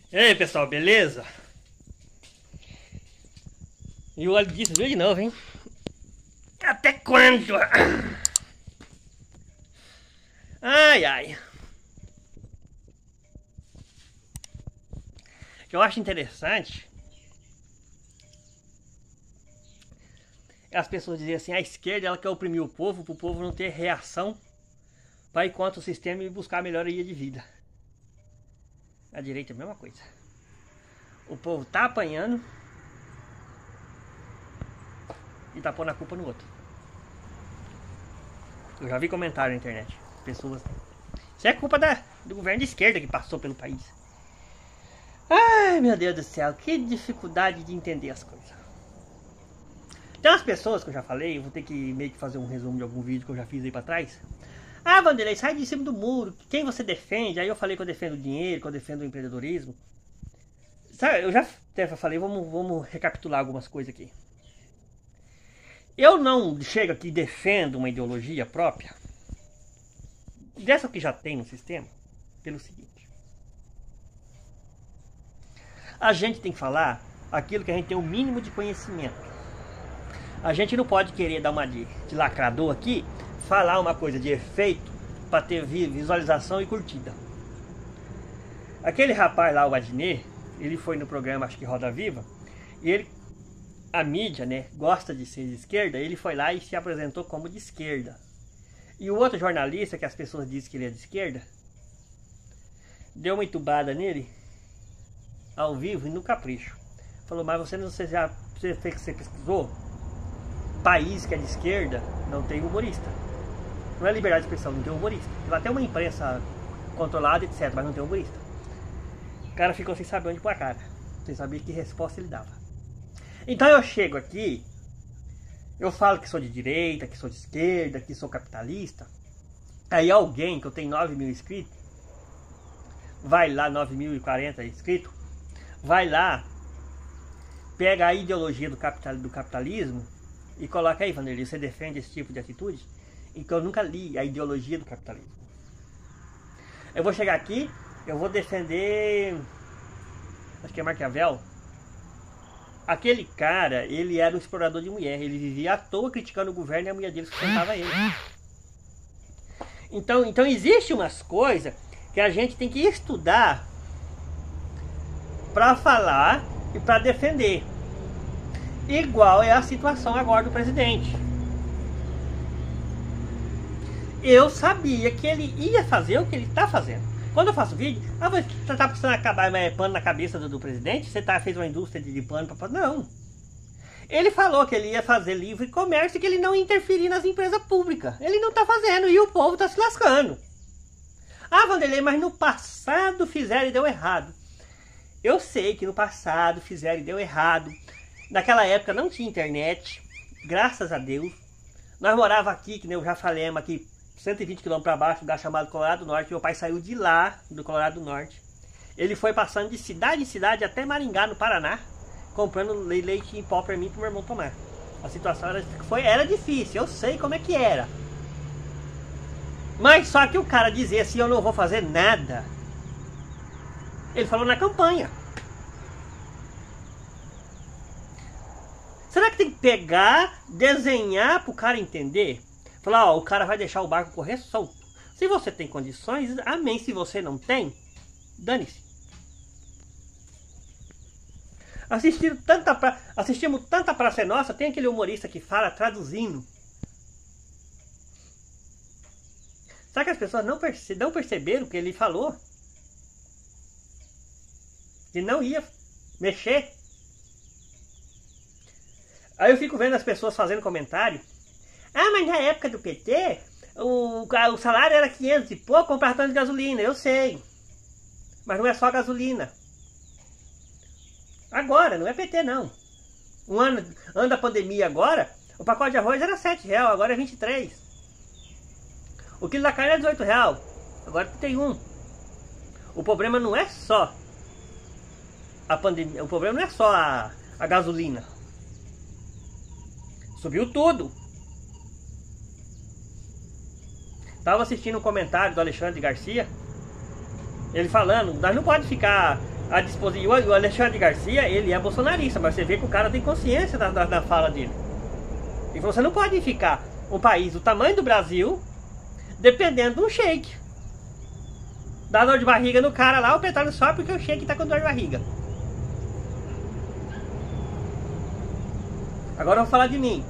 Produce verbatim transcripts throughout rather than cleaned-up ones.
E aí, pessoal, beleza? E o óleo disso veio de novo, hein? Até quando? Ai, ai. O que eu acho interessante é as pessoas dizerem assim, a esquerda ela quer oprimir o povo, para o povo não ter reação para ir contra o sistema e buscar a melhoria de vida. A direita é a mesma coisa. O povo tá apanhando e tá pondo a culpa no outro. Eu já vi comentário na internet. Pessoas. Isso é culpa da, do governo de esquerda que passou pelo país. Ai, meu Deus do céu, que dificuldade de entender as coisas. Tem umas pessoas que eu já falei, eu vou ter que meio que fazer um resumo de algum vídeo que eu já fiz aí pra trás. Ah, Vanderlei, sai de cima do muro, quem você defende? Aí eu falei que eu defendo o dinheiro, que eu defendo o empreendedorismo. Sabe, eu já até falei, vamos, vamos recapitular algumas coisas aqui. Eu não chego aqui e defendo uma ideologia própria, dessa que já tem no sistema, pelo seguinte. A gente tem que falar aquilo que a gente tem o mínimo de conhecimento. A gente não pode querer dar uma de, de lacrador aqui, falar uma coisa de efeito para ter visualização e curtida. Aquele rapaz lá, o Adnet, ele foi no programa, acho que Roda Viva, e ele, a mídia, né, gosta de ser de esquerda, ele foi lá e se apresentou como de esquerda. E o outro jornalista, que as pessoas dizem que ele é de esquerda, deu uma entubada nele, ao vivo e no capricho. Falou, mas você não você já você, você pesquisou? País que é de esquerda não tem humorista. Não é liberdade de expressão, não tem humorista. Vai ter uma imprensa controlada, etcétera, mas não tem humorista. O cara ficou sem saber onde pôr a cara, sem saber que resposta ele dava. Então eu chego aqui, eu falo que sou de direita, que sou de esquerda, que sou capitalista. Aí alguém que eu tenho nove mil inscritos, vai lá, nove mil e quarenta inscritos, vai lá, pega a ideologia do, capital, do capitalismo e coloca aí, Vanderlei, você defende esse tipo de atitude? Então eu nunca li a ideologia do capitalismo. Eu vou chegar aqui, eu vou defender, acho que é Maquiavel. Aquele cara, ele era um explorador de mulher, ele vivia à toa criticando o governo e a mulher dele sustentava ele. Então, então existe umas coisas que a gente tem que estudar para falar e para defender. Igual é a situação agora do presidente. Eu sabia que ele ia fazer o que ele está fazendo. Quando eu faço vídeo, ah, você tá precisando acabar é, pano na cabeça do, do presidente? Você tá, fez uma indústria de, de pano para fazer? Não. Ele falou que ele ia fazer livre comércio e que ele não ia interferir nas empresas públicas. Ele não tá fazendo e o povo tá se lascando. Ah, Vanderlei, mas no passado fizeram e deu errado. Eu sei que no passado fizeram e deu errado. Naquela época não tinha internet, graças a Deus. Nós morávamos aqui, que nem eu já falei, aqui cento e vinte quilômetros para baixo, um lugar chamado Colorado do Norte. Meu pai saiu de lá, do Colorado do Norte. Ele foi passando de cidade em cidade até Maringá, no Paraná, comprando leite em pó para mim e para meu irmão tomar. A situação era, foi, era difícil, eu sei como é que era. Mas só que o cara dizia assim, eu não vou fazer nada. Ele falou na campanha. Será que tem que pegar, desenhar para o cara entender? Falar, ó, o cara vai deixar o barco correr solto. Se você tem condições, amém. Se você não tem, dane-se. Assistimos tanta, pra... Assistimos tanta Praça é Nossa, tem aquele humorista que fala traduzindo. Será que as pessoas não, perce... não perceberam o que ele falou? Que não ia mexer? Aí eu fico vendo as pessoas fazendo comentário. Ah, mas na época do P T, o, o salário era quinhentos e pouco, comprava tanto de gasolina. Eu sei. Mas não é só gasolina. Agora, não é P T não. Um ano, ano da pandemia agora, o pacote de arroz era sete reais, agora é vinte e três. O quilo da carne é dezoito reais, agora é trinta e um. O problema não é só a pandemia, o problema não é só a, a gasolina. Subiu tudo. Estava assistindo um comentário do Alexandre Garcia, ele falando, nós não pode ficar a disposição. O Alexandre Garcia, ele é bolsonarista, mas você vê que o cara tem consciência da, da, da fala dele. E você não pode ficar um país do tamanho do Brasil dependendo de um shake. Dá dor de barriga no cara lá, o petróleo sobe porque o shake tá com dor de barriga. Agora eu vou falar de mim.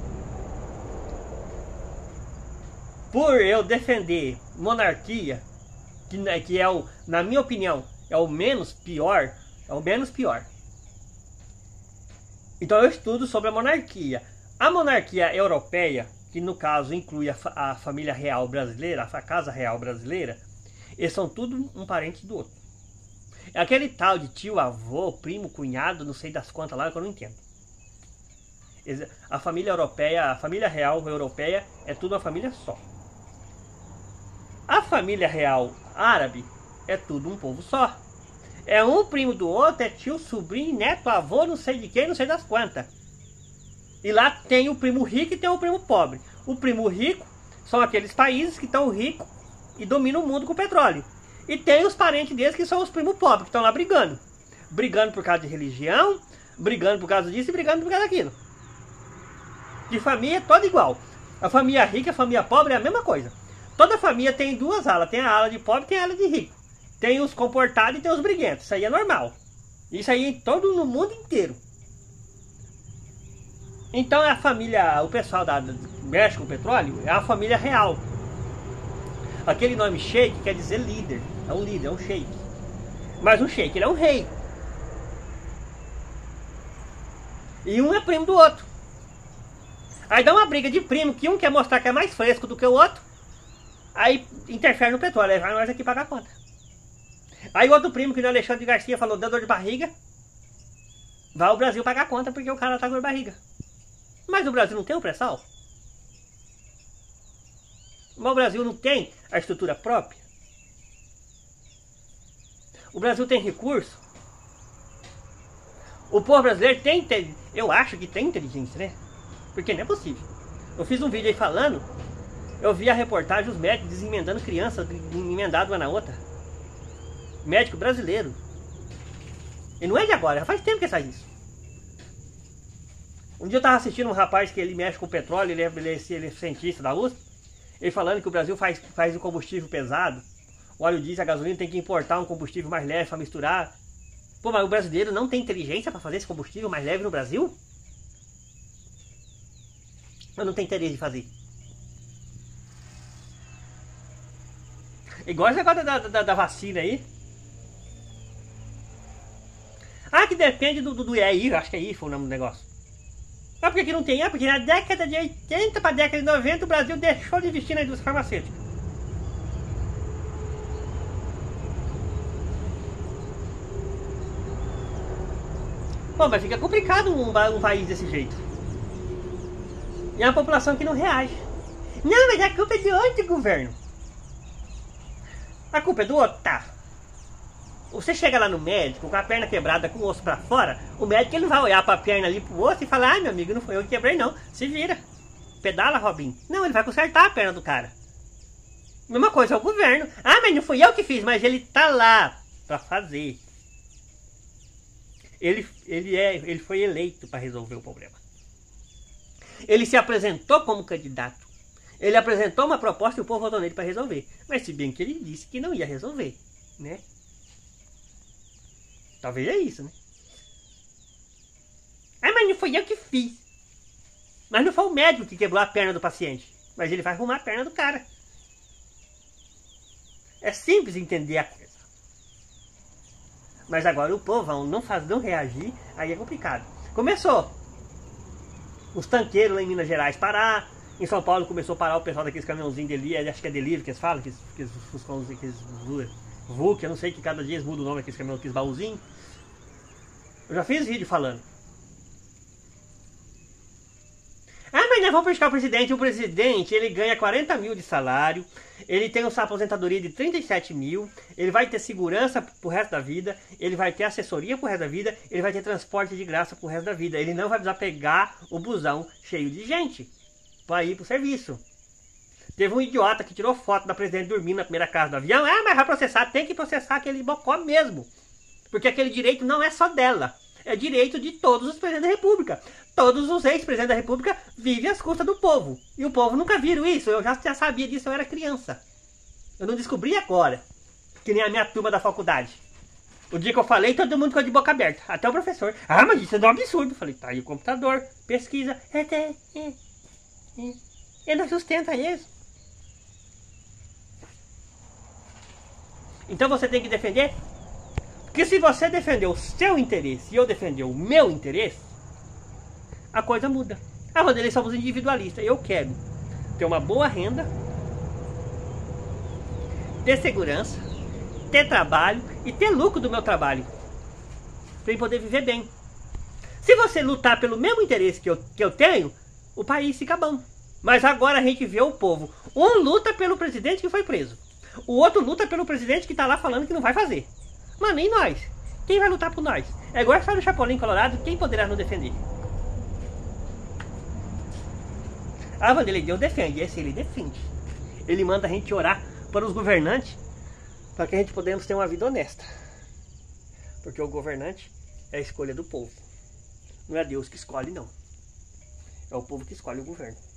Por eu defender monarquia, que, que é o, na minha opinião, é o menos pior, é o menos pior. Então eu estudo sobre a monarquia. A monarquia europeia, que no caso inclui a, a família real brasileira, a casa real brasileira, eles são tudo um parente do outro. É aquele tal de tio, avô, primo, cunhado, não sei das quantas lá, que eu não entendo. A família europeia, a família real europeia é tudo uma família só. A família real árabe é tudo um povo só. É um primo do outro, é tio, sobrinho, neto, avô, não sei de quem, não sei das quantas. E lá tem o primo rico e tem o primo pobre. O primo rico são aqueles países que estão ricos e dominam o mundo com petróleo. E tem os parentes deles que são os primos pobres, que estão lá brigando. Brigando por causa de religião, brigando por causa disso e brigando por causa daquilo. De família toda igual. A família rica e a família pobre é a mesma coisa. Toda família tem duas alas. Tem a ala de pobre e tem a ala de rico. Tem os comportados e tem os briguentos. Isso aí é normal. Isso aí em todo no mundo inteiro. Então a família, o pessoal da mexe com o petróleo é a família real. Aquele nome sheik quer dizer líder. É um líder, é um sheik. Mas um sheik, ele é um rei. E um é primo do outro. Aí dá uma briga de primo, que um quer mostrar que é mais fresco do que o outro. Aí interfere no petróleo, aí vai nós aqui pagar a conta. Aí o outro primo, que o Alexandre Garcia falou, deu dor de barriga, vai o Brasil pagar a conta porque o cara tá com dor de barriga. Mas o Brasil não tem o pré-sal? Mas o Brasil não tem a estrutura própria? O Brasil tem recurso? O povo brasileiro tem, eu acho que tem inteligência, né? Porque não é possível. Eu fiz um vídeo aí falando, eu vi a reportagem, os médicos desemendando crianças, emendado uma na outra. Médico brasileiro. E não é de agora, já faz tempo que ele faz isso. Um dia eu tava assistindo um rapaz que ele mexe com petróleo, ele é, ele é, ele é cientista da U S P, ele falando que o Brasil faz, faz um combustível pesado, o óleo diesel, a gasolina, tem que importar um combustível mais leve para misturar. Pô, mas o brasileiro não tem inteligência para fazer esse combustível mais leve no Brasil? Eu não tenho interesse de fazer. Igual esse negócio da, da, da vacina aí. Ah, que depende do, do, do é I, acho que é I foi o nome do negócio. Mas por que não tem? É porque na década de oitenta para a década de noventa o Brasil deixou de investir na indústria farmacêutica. Pô, mas fica complicado um, um país desse jeito. E é uma população que não reage. Não, mas a culpa é de outro governo. A culpa é do outro, tá. Você chega lá no médico com a perna quebrada, com o osso pra fora, o médico ele não vai olhar pra perna ali pro osso e falar: ah, meu amigo, não foi eu que quebrei não, se vira. Pedala, Robin. Não, ele vai consertar a perna do cara. Mesma coisa é o governo. Ah, mas não fui eu que fiz, mas ele tá lá pra fazer. Ele, ele, é, ele foi eleito para resolver o problema. Ele se apresentou como candidato. Ele apresentou uma proposta e o povo votou nele para resolver. Mas se bem que ele disse que não ia resolver, né? Talvez é isso, né? Ah, mas não foi eu que fiz. Mas não foi o médico que quebrou a perna do paciente. Mas ele vai arrumar a perna do cara. É simples entender a coisa. Mas agora o povo não faz, não reagir, aí é complicado. Começou. Os tanqueiros lá em Minas Gerais parar. Em São Paulo começou a parar o pessoal daqueles caminhãozinhos dele, acho que é delivery que eles falam, que eles fuscãozinhos, aqueles V U C, eu não sei que cada dia eles mudam o nome daqueles caminhões, aqueles baúzinhos. Eu já fiz vídeo falando. Ah, mas nós vamos buscar o presidente. O presidente, ele ganha quarenta mil de salário, ele tem uma aposentadoria de trinta e sete mil, ele vai ter segurança pro resto da vida, ele vai ter assessoria pro resto da vida, ele vai ter transporte de graça pro resto da vida. Ele não vai precisar pegar o busão cheio de gente para ir pro serviço. Teve um idiota que tirou foto da presidente dormindo na primeira casa do avião. Ah, mas vai processar, tem que processar aquele bocó mesmo. Porque aquele direito não é só dela. É direito de todos os presidentes da República. Todos os ex-presidentes da República vivem às custas do povo. E o povo nunca viram isso. Eu já, já sabia disso, eu era criança. Eu não descobri agora. Que nem a minha turma da faculdade. O dia que eu falei, todo mundo ficou de boca aberta. Até o professor. Ah, mas isso é um absurdo. Eu falei, tá aí o computador, pesquisa. É, é, é, é. Ele não sustenta isso. Então você tem que defender. Porque se você defender o seu interesse e eu defender o meu interesse, a coisa muda. Ah, Vanderlei, somos individualistas. Eu quero ter uma boa renda, ter segurança, ter trabalho e ter lucro do meu trabalho. Para eu poder viver bem. Se você lutar pelo mesmo interesse que eu, que eu tenho, o país fica bom. Mas agora a gente vê o povo. Um luta pelo presidente que foi preso. O outro luta pelo presidente que está lá falando que não vai fazer. Mas nem nós. Quem vai lutar por nós? É igual a história do Chapolin Colorado. Quem poderá nos defender? Ah, Vanderlei, Deus defende. Esse ele defende. Ele manda a gente orar para os governantes, para que a gente podemos ter uma vida honesta. Porque o governante é a escolha do povo. Não é Deus que escolhe, não. É o povo que escolhe o governo.